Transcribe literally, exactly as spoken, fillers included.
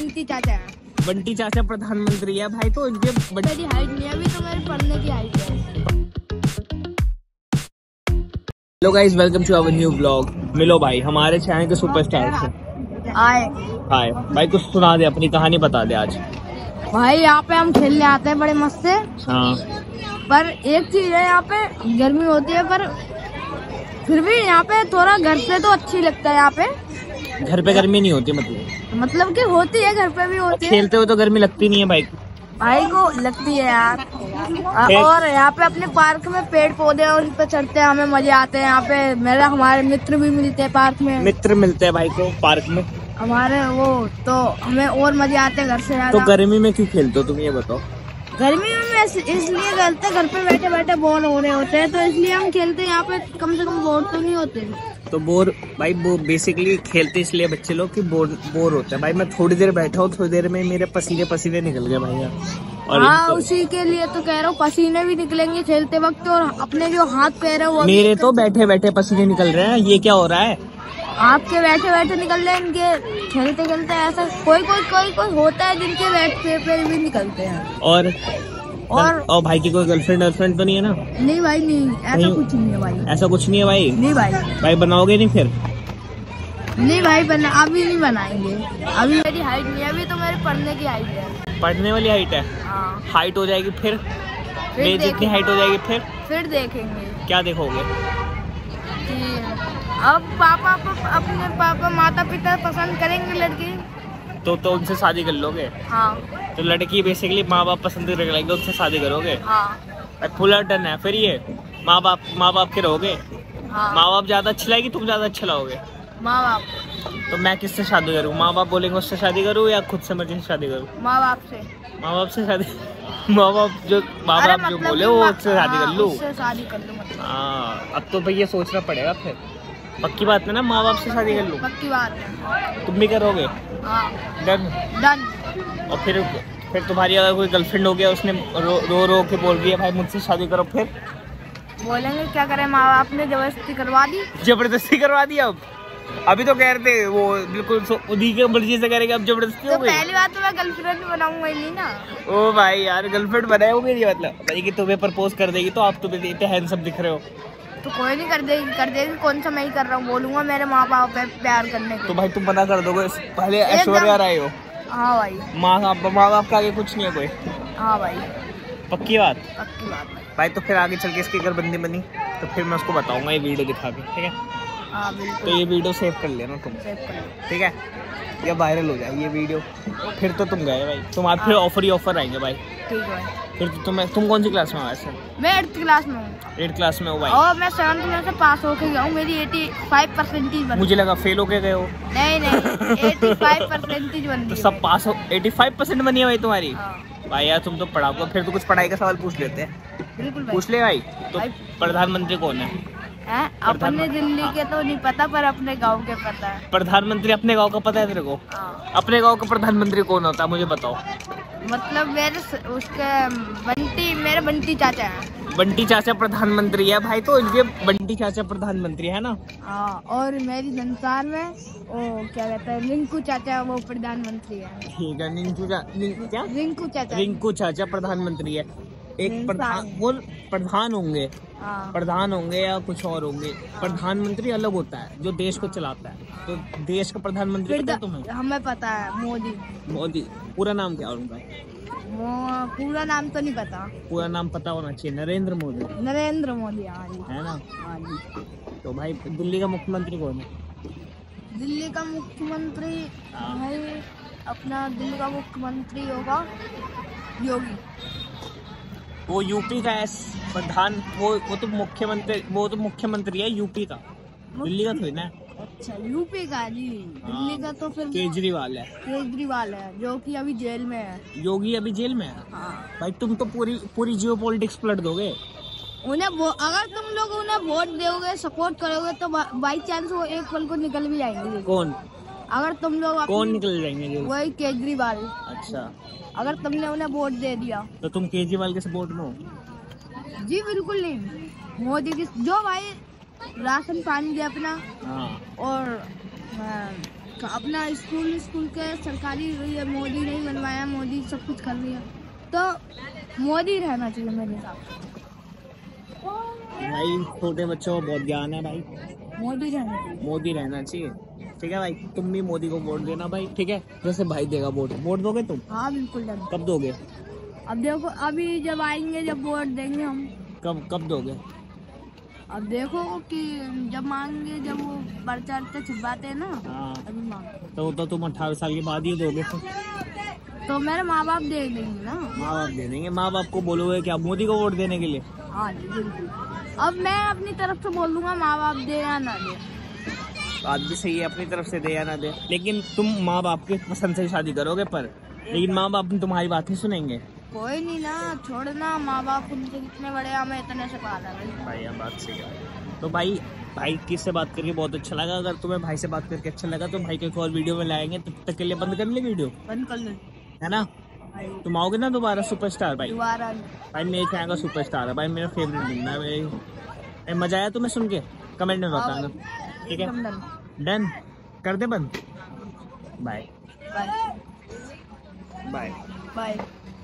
बंटी चाचा है। बंटी चाचा प्रधानमंत्री है भाई, तो इनके मेरी हाइट नहीं है अभी, तो मेरे पढ़ने की हाइट है। Hello guys, welcome to our new blog. मिलो भाई हमारे चैनल के सुपरस्टार से। हाय हाय भाई, कुछ सुना दे, अपनी कहानी बता दे आज। भाई, यहाँ पे हम खेलने आते हैं बड़े मस्त से। हाँ, पर एक चीज है, यहाँ पे गर्मी होती है, पर फिर भी यहाँ पे थोड़ा घर से तो अच्छी लगता है। यहाँ पे घर पे गर्मी नहीं होती, मतलब मतलब कि होती है, घर पे भी होती है। खेलते हुए तो गर्मी लगती नहीं है भाई। भाई को लगती है यार। और यहाँ पे अपने पार्क में पेड़ पौधे हैं, उन पे चढ़ते हैं, हमें मजे आते हैं। यहाँ पे मेरा हमारे मित्र भी मिलते हैं पार्क में। मित्र मिलते हैं भाई को पार्क में हमारे वो, तो हमें और मजे आते हैं घर से ज्यादा। तो गर्मी में क्यों खेलते हो तुम, ये बताओ। गर्मी में इसलिए खेलते हैं, घर पे बैठे बैठे बोर हो रहे होते हैं, तो इसलिए हम खेलते हैं। यहाँ पे कम से कम बोर तो नहीं होते। तो बोर भाई, वो बेसिकली खेलते इसलिए बच्चे लोग कि बोर बोर होते हैं भाई। मैं थोड़ी देर बैठा हूँ, थोड़ी देर में मेरे पसीने पसीने निकल गए भाई यार। और हाँ, उसी के लिए तो कह रहा हूँ, पसीने भी निकलेंगे खेलते वक्त, और अपने जो हाथ पैर है वो मेरे तो बैठे बैठे पसीने निकल रहे हैं। ये क्या हो रहा है? आपके बैठे बैठे निकल रहे हैं, इनके खेलते खेलते ऐसा कोई कोई कोई कोई होता है जिनके बैठे पे भी निकलते हैं। और और और भाई की कोई गर्लफ्रेंड गर्लफ्रेंड तो नहीं है ना? नहीं भाई, नहीं, ऐसा नहीं, कुछ नहीं है भाई। ऐसा कुछ नहीं है भाई। नहीं भाई। भाई बनाओगे नहीं फिर? नहीं भाई, बना अभी नहीं बनाएंगे। अभी मेरी हाइट नहीं है, अभी तो मेरे पढ़ने की हाइट है। पढ़ने वाली हाइट है? हाँ। हाइट हो जाएगी फिर, फिर मेरी जितनी हाइट हो जाएगी फिर फिर देखेंगे। क्या देखोगे? कि अब पापा अपने पापा माता पिता पसंद करेंगे लड़की, तो तो उनसे शादी कर लोगे? हाँ। तो लड़की बेसिकली माँ बाप पसंद कर लेंगे, उनसे शादी करोगे? हाँ। फुल टर्न है फिर ये। माँ बाप माँ बाप के रहोगे? हाँ। माँ बाप ज्यादा अच्छी लगेगी, तुम ज्यादा अच्छा लगोगे? माँ बाप। तो मैं किससे शादी करूँ? माँ बाप बोलेंगे उससे शादी करूँ या खुद से मर्जी से शादी करूँ? माँ बाप से। माँ बाप से शादी माँ बाप जो माँ बाप जो बोले वो उससे शादी कर लूँ? उससे शादी कर लूँ मतलब। हाँ, अब तो भैया सोचना पड़ेगा फिर। पक्की बात है ना, माँ बाप से शादी कर लूँ? पक्की बात है। तुम भी करोगे? हाँ। Done done. और फिर फिर तुम्हारी अगर कोई गर्लफ्रेंड हो गया, उसने रो रो रो के बोल दिया भाई मुझसे शादी करो, फिर बोलेंगे क्या करें, माँ बाप ने जबरदस्ती करवा दी। जबरदस्ती करवा दी? अब अभी तो कह रहे थे वो बिल्कुल उन्हीं के मर्जी से करेंगे, अब जबरदस्ती तो हो गई। पहली बात तो मैं गर्लफ्रेंड बनाऊंगा ही नहीं ना। ओ भाई यार, गर्लफ्रेंड बनाओगे नहीं मतलब? भाई कि तुम्हें प्रपोज कर देगी तो आप तुम्हें इतने हैंडसम दिख रहे हो। तो कोई नहीं कर देगी, कर देगी। कौन सा मैं ही कर रहा हूँ, बोलूंगा मेरे माँ बाप पे प्यार करने के। तो भाई तुम मना कर दोगे? पहले ऐश्वर्या राय हो। हाँ भाई। माँ माँ बाप का आगे कुछ नहीं है कोई? हाँ भाई। पक्की बात? पक्की बात भाई। भाई तो फिर आगे चल के इसकी अगर बंदी बनी तो फिर मैं उसको बताऊंगा ये वीडियो दिखा के, ठीक है? हाँ बिल्कुल। तो ये वीडियो सेव कर लेना तुम, सेव कर लो। ठीक है? या वायरल हो जाए ये वीडियो, फिर तो तुम गए भाई। तुम आज फिर ऑफर ही ऑफर आएंगे भाई। ठीक है भाई। फिर तो तुम तुम कौन सी क्लास में हो वैसे? मैं एट्थ क्लास में हूँ। एट्थ क्लास में हो भाई? और मैं सेवन्थ में से पास होके गया हूँ। मेरी पचासी परसेंटेज बनी। मुझे लगा फेल होके गए हो। नहीं नहीं, पचासी परसेंटेज बनी। तो सब पास हो, पचासी परसेंट बनी है भाई तुम्हारी? हाँ। भाई यार तुम तो पढ़ाओगे। फिर तो कुछ पढ़ाई का सवाल पूछ लेते हैं। बिल्कुल भाई। पूछ ले भाई। तो भाई। प्रधानमंत्री कौन है? हैं? अपने दिल्ली के तो नहीं पता, पर अपने गांव के पता है। प्रधानमंत्री अपने गांव का पता है तेरे को? हाँ। अपने गांव का प्रधानमंत्री कौन होता है मुझे बताओ? मतलब मेरे स- उसके बंटी मेरे बंटी चाचा है। बंटी चाचा प्रधानमंत्री है भाई, तो इनके बंटी चाचा प्रधानमंत्री है ना? हाँ। और मेरी संसार में वो क्या कहता है, रिंकू चाचा, वो प्रधानमंत्री है। ठीक है। रिंकू चा, रिंक, क्या? रिंकू चाचा। रिंकू चाचा प्रधानमंत्री है। एक प्रधान, वो प्रधान होंगे। हाँ। प्रधान होंगे या कुछ और होंगे। प्रधानमंत्री अलग होता है जो देश को चलाता है। तो देश का प्रधानमंत्री पता है तुम्हें? हमें पता है, मोदी। मोदी। पूरा नाम क्या है उनका? वो पूरा नाम तो नहीं पता। पूरा नाम पता होना चाहिए, नरेंद्र मोदी। नरेंद्र मोदी। हाँ जी। है ना? हाँ जी। तो भाई दिल्ली का मुख्यमंत्री कौन है? दिल्ली का मुख्यमंत्री भाई, अपना दिल्ली का मुख्यमंत्री होगा योगी। वो यूपी का है प्रधान। वो वो तो मुख्यमंत्री वो तो मुख्यमंत्री है यूपी का, दिल्ली का थोड़ी ना। अच्छा, यूपी का जी। दिल्ली का तो फिर केजरीवाल है। केजरीवाल है, जो कि अभी जेल में है। योगी अभी जेल में है? हाँ। भाई तुम तो पूरी पूरी जियो पॉलिटिक्स पलट दोगे। उन्हें अगर तुम लोग उन्हें वोट दोगे, सपोर्ट करोगे, तो बाई चांस वो एक पल को निकल भी जाएंगे। कौन? अगर तुम लोग कौन निकल जाएंगे? वही केजरीवाल। अच्छा। अगर तुमने उन्हें वोट दे दिया तो तुम केजरीवाल के सपोर्ट में हो? जी बिल्कुल नहीं। मोदी की जो भाई राशन पानी दे अपना। हाँ। और अपना स्कूल स्कूल के सरकारी ये मोदी नहीं बनवाया, मोदी सब कुछ कर रही है, तो मोदी रहना चाहिए मेरे हिसाब से। भाई छोटे बच्चों को बहुत ज्ञान है भाई, मोदी रहना चाहिए। मोदी रहना चाहिए। ठीक है भाई, तुम भी मोदी को वोट देना भाई, ठीक है? जैसे भाई देगा वोट, वोट दोगे तुम? हाँ बिल्कुल डन। कब दोगे? अब देखो, अभी जब आएंगे, जब वोट देंगे हम। कब कब दोगे? अब देखो कि जब मांगेंगे, जब वो पर्चा वर्चा छिपवाते हैं ना, हाँ अभी मांगो तो तो तुम अठारह साल के बाद ही दोगे तो? तो मेरे माँ बाप दे देंगे ना। माँ बाप दे देंगे। माँ बाप को बोलोगे क्या मोदी को वोट देने के लिए? हाँ जी बिल्कुल। अब मैं अपनी तरफ से बोल दूंगा, माँ बाप दे या ना दे। बात भी सही है, अपनी तरफ से दे या ना दे, लेकिन तुम माँ बाप के पसंद से शादी करोगे, पर लेकिन माँ बाप तुम्हारी बात ही सुनेंगे? कोई नहीं ना, छोड़ना, माँ बाप उनसे कितने बड़े, हमें इतने से पाला है भाई ये बात सही है। तो भाई भाई किससे बात करके बहुत अच्छा लगा। अगर तुम्हें भाई से बात करके अच्छा लगा तो भाई के एक और वीडियो में लाएंगे, तब तक के लिए बंद कर ले वीडियो, बंद कर ले, है ना? तुम आओगे ना दोबारा सुपरस्टार भाई? दोबारा। भाई मेरे यहाँ का सुपरस्टार है भाई, मेरा फेवरेट बंदा है भाई। भाई मजा आया तुम्हें सुन के? कमेंट में बताना, ठीक है? डन कर दे बंद। Bye bye bye. बाय।